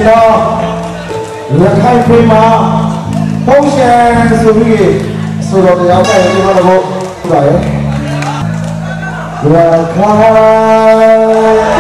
လက်ခိုင်ဖေးမှာပုံရှန်ဆိုပြီးဆိုတော့တရားဥပဒေဒီမှာတော့ဟုတ်ပါရဲ့လက်ခိုင်